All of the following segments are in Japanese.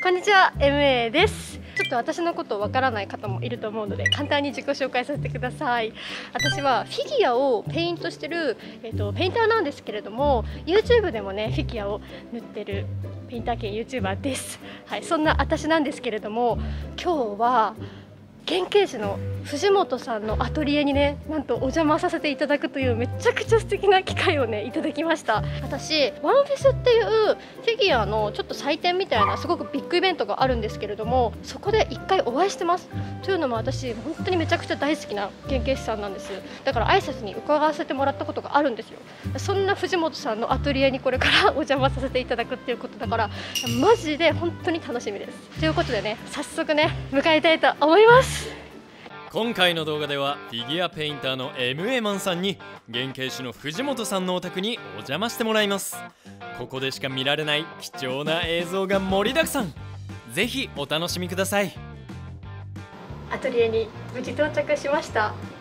こんにちは、MA です。ちょっと私のことをわからない方もいると思うので簡単に自己紹介させてください。私はフィギュアをペイントしてる、ペインターなんですけれども、 YouTube でもねフィギュアを塗ってるペインター兼 YouTuber です。はい、そんな私なんですけれども、今日は原型師の藤本さんのアトリエにね、なんとお邪魔させていただくというめちゃくちゃ素敵な機会をねいただきました。私ワンフェスっていうフィギュアのちょっと祭典みたいなすごくビッグイベントがあるんですけれども、そこで1回お会いしてます。というのも私本当にめちゃくちゃ大好きな原型師さんなんです。だから挨拶に伺わせてもらったことがあるんですよ。そんな藤本さんのアトリエにこれからお邪魔させていただくっていうことだから、マジで本当に楽しみです。ということでね、早速ね迎えたいと思います。 今回の動画ではフィギュアペインターの MA マンさんに原型師の藤本さんのお宅にお邪魔してもらいます。ここでしか見られない貴重な映像が盛りだくさん。ぜひお楽しみください。 アトリエに無事到着しました。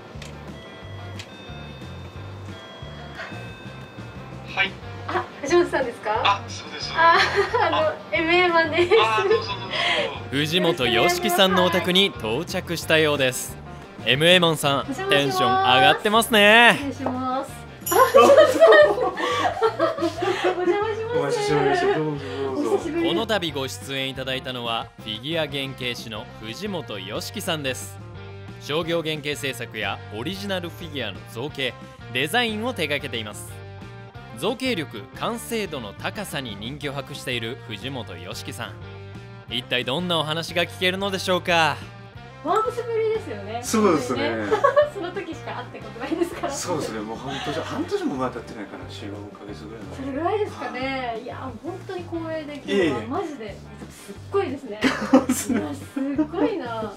はい。 あ、藤本さんですか？ あ、そうです。 MA マンです。 どうぞどうぞ。 藤本よしきさんのお宅に到着したようです。MA マンさん、テンション上がってますね。 失礼します。藤本さんお邪魔します。 お久しぶりです。どうぞどうぞ。 この度ご出演いただいたのはフィギュア原型師の藤本よしきさんです。商業原型制作やオリジナルフィギュアの造形、デザインを手掛けています。造形力、完成度の高さに人気を博している藤本よしきさん、一体どんなお話が聞けるのでしょうか。 ワンフェスぶりですよね。 そうですね。 その時しか会ったことないですから。 そうですね。もう半年もまだ経ってないから、4、5ヶ月ぐらい。 それぐらいですかね。いや本当に光栄で、今日はマジですっごいですね。いやすごいな。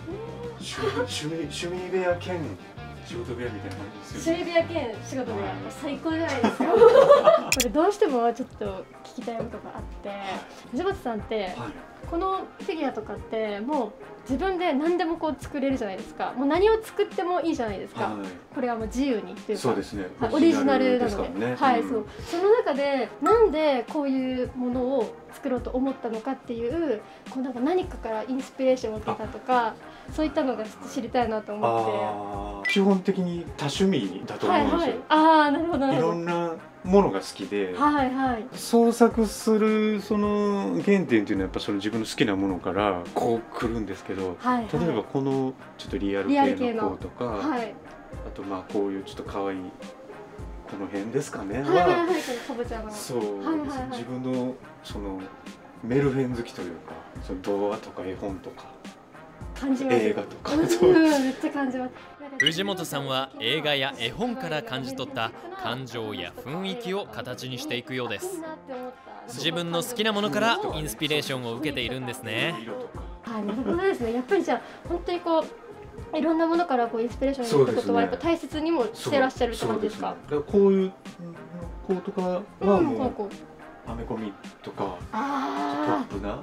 趣味部屋兼仕事部屋みたいな感じですよ。 趣味部屋兼仕事部屋、最高じゃないですか。これどうしてもちょっと聞きたいことがあって、藤本さんって、このフィギュアとかってもう自分で何でもこう作れるじゃないですか。もう何を作ってもいいじゃないですか。これはもう自由にっていうか、 そうですね。 オリジナルなので、はい、そう。その中でなんでこういうものを作ろうと思ったのかっていう、こうなんか何かからインスピレーションを受けたとか、そういったのがちょっと知りたいなと思って。 基本的に多趣味だと思うんですよ。 ああ、なるほどなるほど。 いろんなものが好きで、 はいはい。 創作するその原点っていうのはやっぱその自分の好きなものからこう来るんですけど、 はいはい、 例えばこのちょっとリアル系の子とか、はい、あとまあこういうちょっと可愛いこの辺ですかね。そう、自分のそのメルヘン好きというか、その童話とか絵本とか映画とか、めっちゃ感じます。 藤本さんは映画や絵本から感じ取った感情や雰囲気を形にしていくようです。自分の好きなものからインスピレーションを受けているんですね。 はい、なるほどですね。やっぱりじゃあ本当にこういろんなものからこうインスピレーションを受けることはやっぱ大切にもしてらっしゃるって感じですか。 こういう子とかはもうアメコミとかポップな。なるほど、そういう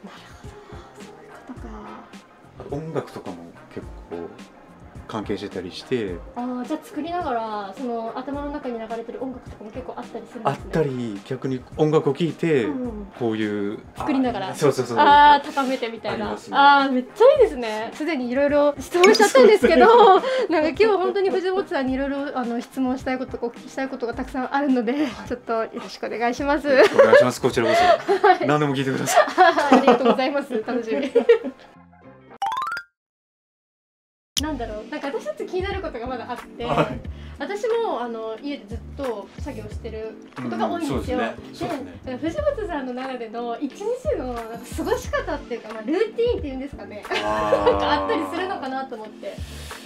ことか。音楽とかも結構関係してたりして、 じゃあ作りながらその頭の中に流れてる音楽とかも結構あったりするんですね。 あったり、逆に音楽を聴いてこういう作りながら、 そう高めてみたいな。めっちゃいいですね。すでにいろいろ質問しちゃったんですけど、なんか今日本当に藤本さんにいろいろ質問したいことお聞きしたいことがたくさんあるので、ちょっとよろしくお願いします。お願いします。こちらこそ何でも聞いてください。 ありがとうございます。楽しみ。なんだろう、なんか私たち気になることがまだあって、私も家でずっと作業してることが多いんですよ。で、藤本さんの中での一日のなんか過ごし方っていうか、ルーティーンっていうんですかね、なんかあったりするのかなと思って。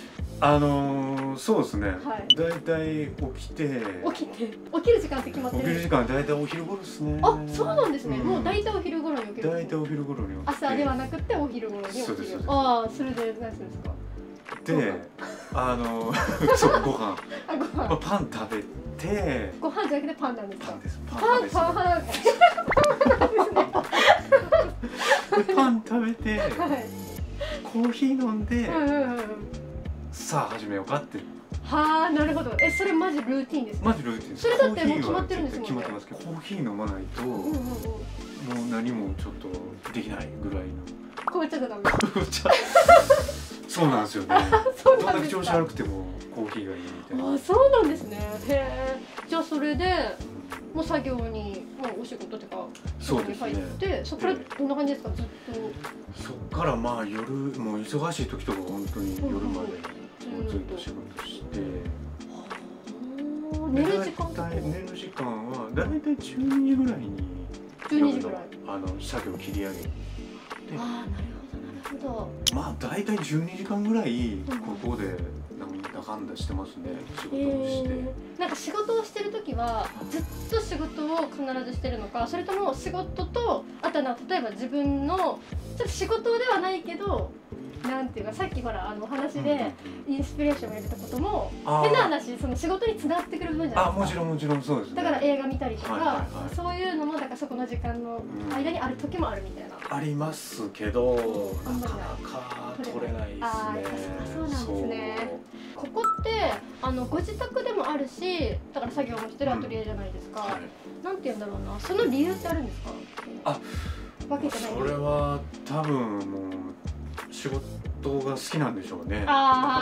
そうですね。だいたい起きる時間って決まってる？起きる時間だいたいお昼頃ですね。 あ、そうなんですね。もうだいたいお昼頃に起きる。 だいたいお昼頃に起きて。 朝ではなくてお昼頃に起きる。 そうです。 ああ、それで何するんですか？ で、そうご飯パン食べて、 ご飯じゃなくてパンなんですか？ パン食べてコーヒー飲んで、さあ始めようかって。 はあ、なるほど。それマジルーティンですか？ マジルーティンです。 それだってもう決まってるんですもんね。 決まってますけど、コーヒー飲まないとももう何もちょっとできないぐらいの。 紅茶がダメ。紅茶。 そうなんですよね。 そうどんだけなんですか。 調子悪くてもコーヒーがいいみたいな。 あ、そうなんですね。へえ。じゃあそれでもう作業にお仕事とかそうですね。 に入って、そこからどんな感じですか、ずっと。 そっからまあ夜もう忙しい時とか本当に夜までもうずっと仕事して。 寝る時間とか。 寝る時間はだいたい12時ぐらいに。 12時ぐらい。 作業切り上げて。 ああ、なるほどなるほど。 まあ大体12時間ぐらいここでなんだかんだしてますね。仕事をして。 なんか仕事をしてる時はずっと仕事を必ずしてるのか、それとも仕事とあと例えば自分のちょっと仕事ではないけど。なんていうか、さっきほらお話でインスピレーションを得たことも変な話、その仕事につながってくる部分じゃないですか。 もちろんもちろんそうですね。 だから映画見たりとか、そういうのもだからそこの時間の間にある時もあるみたいな。 ありますけど、なかなか取れないですね。 そうなんですね。ここってご自宅でもあるし、だから作業もしてるアトリエじゃないですか。なんて言うんだろうな、その理由ってあるんですか？分けてない。 それは多分もう仕事が好きなんでしょうね。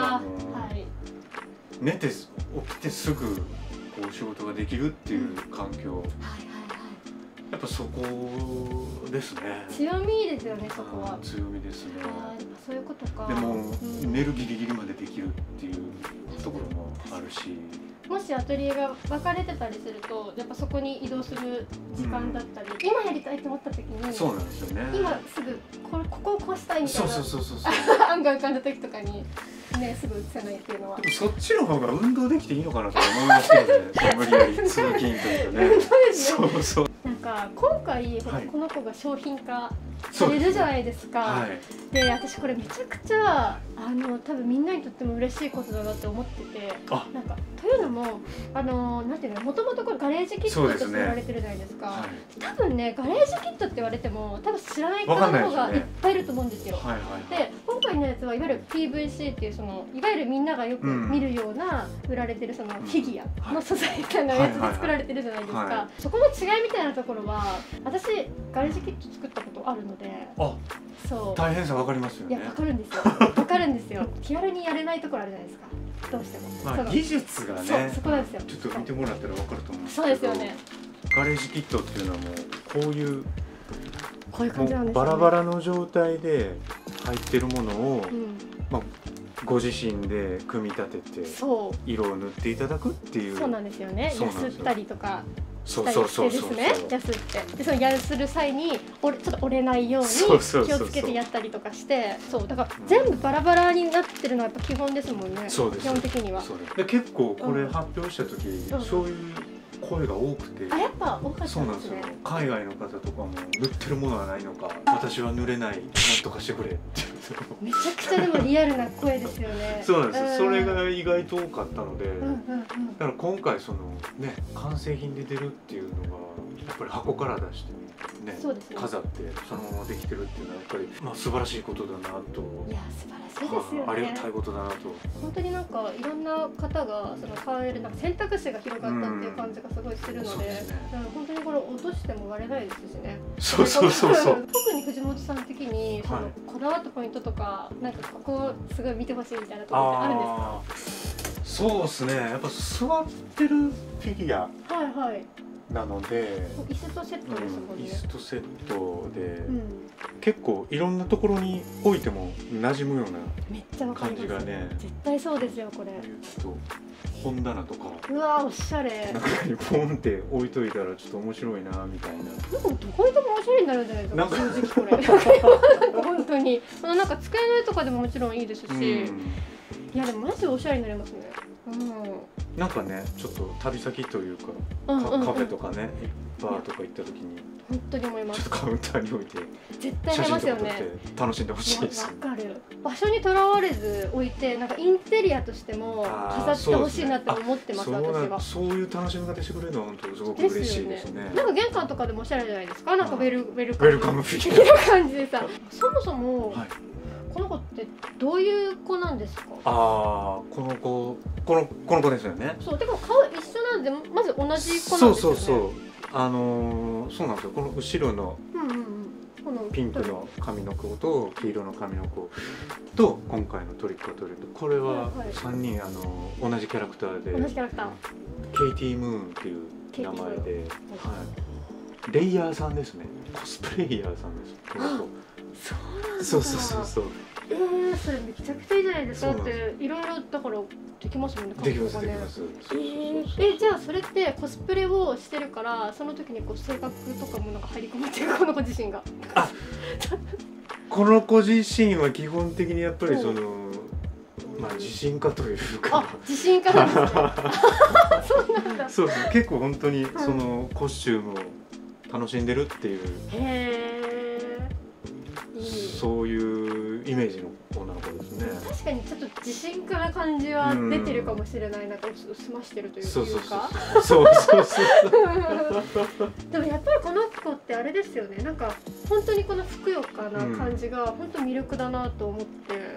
寝て起きてすぐこう仕事ができるっていう環境、やっぱそこですね。 強みですよね、そこは。 強みですね。 そういうことか。 でも寝るギリギリまでできるっていうところもあるし。 もしアトリエが分かれてたりすると、やっぱそこに移動する時間だったり、今やりたいと思った時に、 そうなんですよね。 今すぐここをこうしたいみたいな案が浮かんだ時とかにね、すぐ移せないっていうのは。 でもそっちの方が運動できていいのかなと思いますけどね。無理やり通勤というかね。そうそう。 なんか今回この子が商品化されるじゃないですか。で、私これめちゃくちゃ多分みんなにとっても嬉しいことだなって思ってて、なんかというのもなんていうの、もともとこれガレージキットとして売られてるじゃないですか。多分ね、ガレージキットって言われても多分知らない方の方がいっぱいいると思うんですよ。で、今回のやつはいわゆる PVC っていうそのいわゆるみんながよく見るような売られてるそのフィギュアの素材のやつで作られてるじゃないですか。そこの違いみたいなところは私ガレージキット作ったことあるので。そう。 大変さわかりますよね。 いや、わかるんですよ。わかるんですよ。気軽にやれないところあるじゃないですか。どうしても。 まあ技術がね。 そこなんですよ。 ちょっと見てもらったらわかると思うんですけど。 そうですよね。 ガレージキットっていうのはもうこういう感じなんですよね。 バラバラの状態で入ってるものを、まあご自身で組み立てて色を塗っていただくっていう。 そうなんですよね。やすったりとか。 そうですね。やすって、でそのやする際にちょっと折れないように気をつけてやったりとかして、そうだから全部バラバラになってるのはやっぱ基本ですもんね。基本的には。 で結構これ発表した時、そういう声が多くて、 やっぱ多かったんですね。 そうなんですよ。海外の方とかも塗ってるものはないのか、私は塗れない、なんとかしてくれってめちゃくちゃでもリアルな声ですよね。 そうなんですよ。それが意外と多かったので、だから今回そのね、完成品で出るっていうのがやっぱり箱から出してね、飾ってそのままできてるっていうのはやっぱり素晴らしいことだなと。 いや、素晴らしいですよね。 ありがたいことだなと。 本当になんかいろんな方がその買える選択肢が広がったっていう感じがすごいするので、本当にこれ落としても割れないですしね。 そう。 特に藤本さん的にそのこだわったポイントとか、なんかここすごい見てほしいみたいなところってあるんですか？ そうですね。やっぱ座ってるフィギュアなので、 椅子とセットですもんね。 椅子とセットで結構いろんなところに置いても馴染むような感じがね。 絶対そうですよこれ。 本棚とか。 うわ、おしゃれ。 中にポンって置いといたらちょっと面白いなみたいな。 でもどこにでもおしゃれになるんじゃないですか。正直これ。本当に。なんか机の上とかでももちろんいいですし。いやでもマジでおしゃれになりますね。 なんかね、ちょっと旅先というかカフェとかね、バーとか行った時に本当に思います。 ちょっとカウンターに置いて絶対ありますよね。 楽しんでほしいです。 わかる。場所にとらわれず置いて、なんかインテリアとしても飾ってほしいなって思ってます。私は。 そういう楽しみ方してくれるのは本当すごく嬉しいですね。 なんか玄関とかでもおしゃれじゃないですか。なんかウェルカムフィギュア感じでさ。そもそもこの子ってどういう子なんですか？ この子ですよね。 そう、でも顔一緒なんでまず同じ子なんですよね。 そう。 そうなんですよ。この後ろのピンクの髪の子と黄色の髪の子と今回のトリックオアトリート、これは3人同じキャラクターで、 同じキャラクター、 ケイティ・ムーンっていう名前で、レイヤーさんですね。コスプレイヤーさんです。この子。 そうなんだ。 そうそうそうそう。 それめちゃくちゃいいじゃないですか。だっていろいろだからできますもんね。 できますできます。 じゃあそれってコスプレをしてるからその時にこう性格とかもなんか入り込むっていうこの子自身が。 あ、この子自身は基本的にやっぱりその自信家というか。 あ、自信家なんですね。そうなんだ。 そうそう、結構本当にそのコスチュームを楽しんでるっていう。そういうイメージの女の子ですね。 確かにちょっと自信家な感じは出てるかもしれない。なんか済ましてるというか。そうそうそう。でもやっぱりこの子ってあれですよね。なんか本当にこのふくよかな感じが本当魅力だなと思って。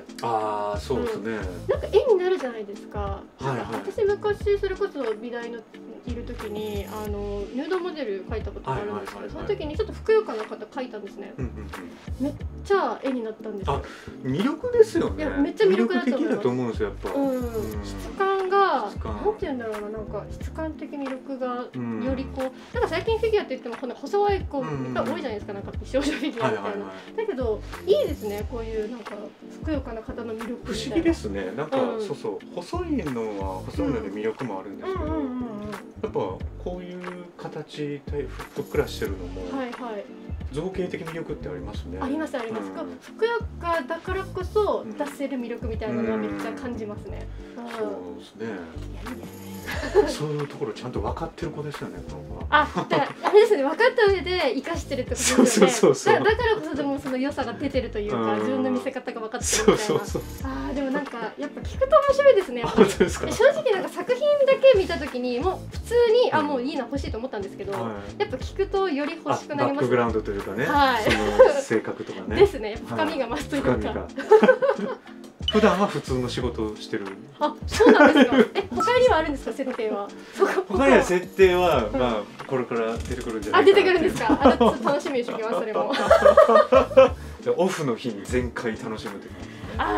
ああ、そうですね。 なんか絵になるじゃないですか。私昔それこそ美大のいる時にヌードモデル描いたことがあるんですけど、その時にちょっとふくよかな方描いたんですね。めっちゃ絵になったんですよ。 魅力ですよね。 いや、めっちゃ魅力だと思うんですよ、やっぱ。 質感がなんて言うんだろうな、なんか質感的魅力がよりこう、なんか最近フィギュアって言ってもこの細い子が多いじゃないですか、なんか美少女フィギュアみたいな。だけどいいですね、こういうなんかふくよかな方の魅力みたいな。 不思議ですね。なんかそうそう、細いのは細いので魅力もあるんですけど、やっぱこういう形でふっくらしてるのも造形的魅力ってありますね。 ありますあります。ふくよかだからこそ出せる魅力みたいなのはめっちゃ感じますね。 そうですね。 いいですね。 そういうところちゃんと分かってる子ですよね、この子は。 あれですね、分かった上で生かしてるってことですよね。だからこそでもその良さが出てるというか、自分の見せ方が分かってるみたいな。でもなんかやっぱ聞くと面白いですね。正直なんか作品だけ見た時にもう普通にもういいな欲しいと思ったんですけど、やっぱ聞くとより欲しくなりますね。 バックグラウンドというかね、その性格とかね。 ですね、深みが増すというか。 普段は普通の仕事をしてる。 あ、そうなんですか。他にはあるんですか、設定は。 他には設定はこれから出てくるんじゃないかな。 出てくるんですか。楽しみにしておきます、それも。 オフの日に全開楽しむという。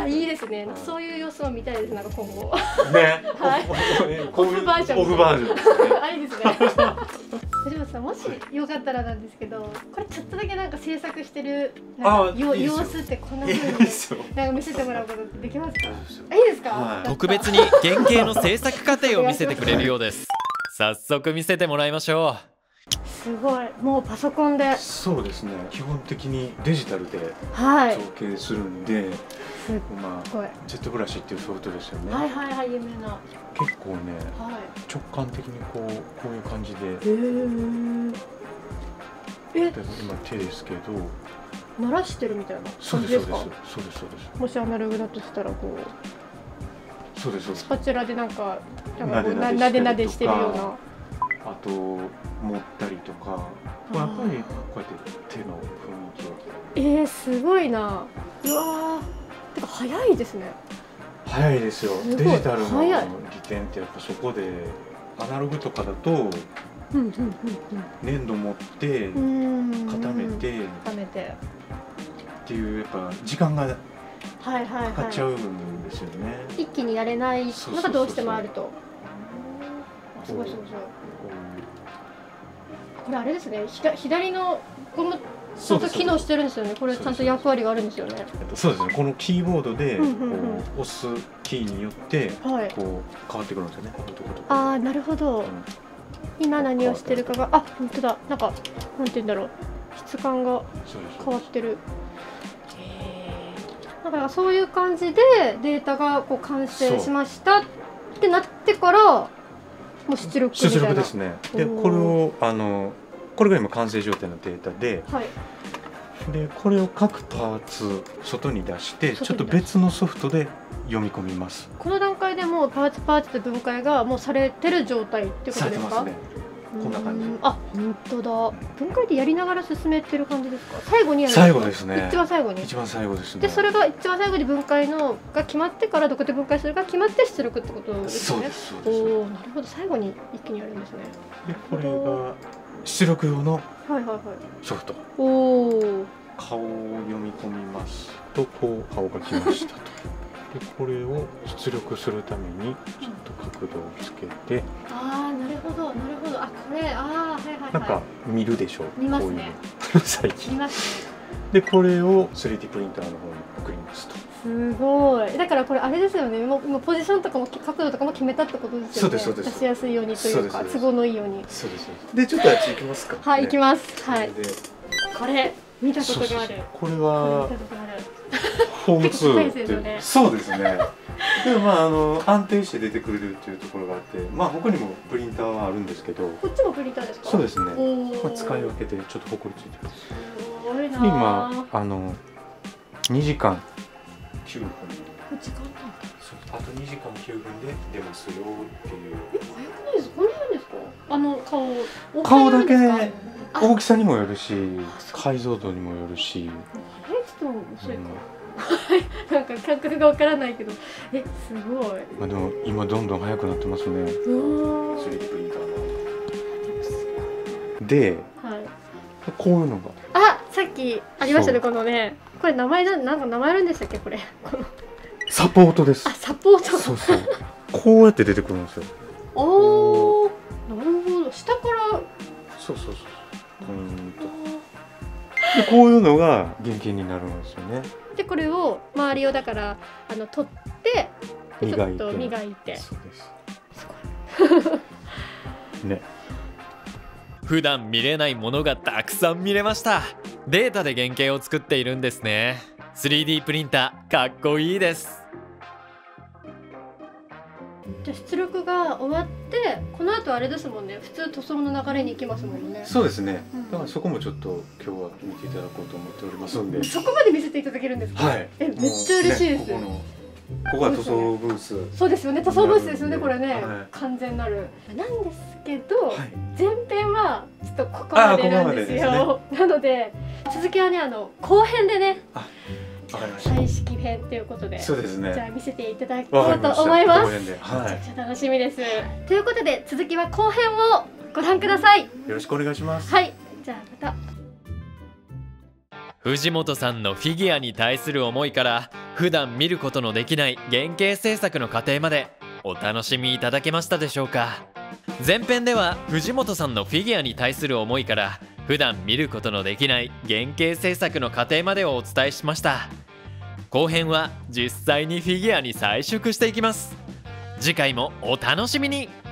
いいですね。そういう様子を見たいです。なんか今後。 ね。 オフバージョン。 オフバージョンですね。 いいですね。藤本さん、もしよかったらなんですけど、これちょっとだけなんか制作してる様子ってこんな風になんか見せてもらうことできますか？いいですか？ 特別に原型の制作過程を見せてくれるようです。早速見せてもらいましょう。 すごい、もうパソコンで。 そうですね、基本的にデジタルで造形するんで、ジェットブラシっていうソフトですよね。 有名な。 結構ね、直感的にこういう感じで。今手ですけど。 鳴らしてるみたいな感じですか？そうですそうです。もしアナログだとしたらこう。そうです。スパチュラでなんかなでなでしてるような。 あと持ったりとか、やっぱりこうやって手の雰囲気を。 すごいな。うわー、てか早いですね。 早いですよ。デジタルの利点ってやっぱそこで、アナログとかだと粘土持って固めてっていうやっぱ時間がかかっちゃうんですよね。 一気にやれないのがどうしてもあると。すごい。これあれですね、左のこのちゃんと機能してるんですよね。これちゃんと役割があるんですよね。 そうですね。このキーボードで押すキーによってこう変わってくるんですよね。 なるほど。今何をしてるかが、本当だ。なんかなんて言うんだろう、質感が変わってる。だからそういう感じでデータがこう完成しましたってなってから。もう出力みたいな。出力ですね。でこれをこれが今完成状態のデータで、でこれを各パーツ外に出してちょっと別のソフトで読み込みます。 この段階でもうパーツで分解がもうされてる状態っていうことですか？されてますね。こんな感じ。本当だ。分解でやりながら進めてる感じですか？最後にやるんですか？最後ですね。一番最後に。一番最後ですね。でそれが一番最後に分解のが決まってからどこで分解するか決まって出力ってことですね。そうです。なるほど。最後に一気にやるんですね。 でこれが出力用のソフト。 おお。 顔を読み込みますとこう顔が来ましたと。でこれを出力するためにちょっと角度をつけて、 ああなるほどなるほど。あこれはい。 なんか見るでしょう。 見ますね。 こういうの最近。 見ますね。 でこれを 3D プリンターの方に送りますと。 すごい。だからこれあれですよね。もうポジションとかも角度とかも決めたってことですよね。 そうです。 出しやすいようにというか都合のいいように。 そうです。でちょっとあっち行きますか。 はい行きます。はい。これ見たことがある。 これはホームツーって。そうですね。でも安定して出てくれるっていうところがあって、他にもプリンターはあるんですけど。 こっちもプリンターですか？ そうですね。使い分けてちょっとホコリついてます。 すごいな。 今2時間9分。 時間なんだ。 あと2時間9分で出ますよっていう。 早くないですか？この辺ですか？ 顔だけね、大きさにもよるし、解像度にもよるし。 ちょっと遅いか。なんか感覚がわからないけど、すごい。 でも今どんどん速くなってますね。3D プリンターの。で、こういうのが。 さっきありましたねこのね。これ名前なんか名前あるんでしたっけこれ？ サポートです。 サポート。 そう。こうやって出てくるんですよ。 おお、なるほど。下から。そう。 でこういうのが原型になるんですよね。 でこれを周りをだから取ってちょっと磨いて。 そうです。 すごい。 ね。 普段見れないものがたくさん見れました。データで原型を作っているんですね。3D プリンターかっこいいです。 じゃあ出力が終わってこの後あれですもんね。普通塗装の流れに行きますもんね。 そうですね。だからそこもちょっと今日は見ていただこうと思っておりますので。 そこまで見せていただけるんですか？ はい。 めっちゃ嬉しいです。 ここが塗装ブース。 そうですよね。塗装ブースですよねこれね。完全なる。なんですけど前編はちょっとここまでなんですよ。なので続きはね後編でね。彩色編ということで、 そうですね。 じゃあ見せていただこうと思います。めちゃくちゃ楽しみです。ということで続きは後編をご覧ください。よろしくお願いします。 はい、じゃあまた。 藤本さんのフィギュアに対する思いから普段見ることのできない原型制作の過程までお楽しみいただけましたでしょうか。前編では藤本さんのフィギュアに対する思いから普段見ることのできない原型制作の過程までをお伝えしました。後編は実際にフィギュアに彩色していきます。次回もお楽しみに。